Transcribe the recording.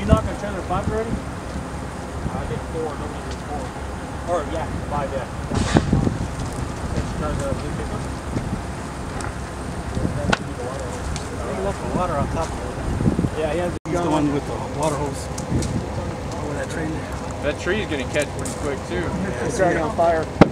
you knock on trailer 5 already? I did 4, nobody did 4. Or, yeah, 5, yeah. That's the blue pickup? He left the water on top of it. Yeah, he has He's the one with the water hose. Over that train. That tree's gonna catch pretty quick too. It's already on fire.